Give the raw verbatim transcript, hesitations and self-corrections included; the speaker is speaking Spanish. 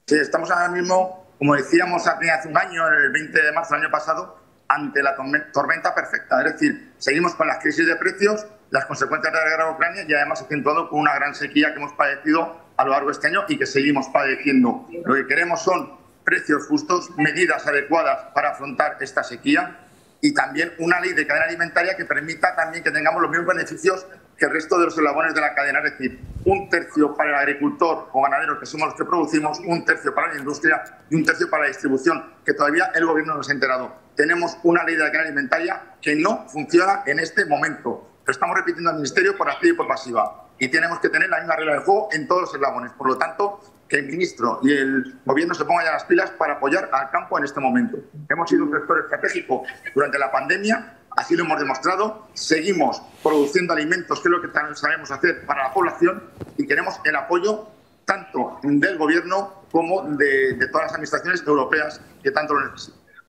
Sí, estamos ahora mismo, como decíamos hace un año, el veinte de marzo del año pasado, ante la tormenta perfecta. Es decir, seguimos con las crisis de precios, las consecuencias de la guerra de Ucrania y además acentuado con una gran sequía que hemos padecido a lo largo de este año y que seguimos padeciendo. Lo que queremos son precios justos, medidas adecuadas para afrontar esta sequía y también una ley de cadena alimentaria que permita también que tengamos los mismos beneficios que el resto de los eslabones de la cadena, es decir, un tercio para el agricultor o ganadero, que somos los que producimos, un tercio para la industria y un tercio para la distribución, que todavía el gobierno no se ha enterado. Tenemos una ley de la cadena alimentaria que no funciona en este momento. Lo estamos repitiendo al Ministerio por activa y por pasiva. Y tenemos que tener la misma regla de juego en todos los eslabones. Por lo tanto, que el ministro y el gobierno se pongan ya las pilas para apoyar al campo en este momento. Hemos sido un sector estratégico durante la pandemia, así lo hemos demostrado. Seguimos produciendo alimentos, que es lo que sabemos hacer para la población, y queremos el apoyo tanto del gobierno como de, de todas las administraciones europeas que tanto lo necesitan.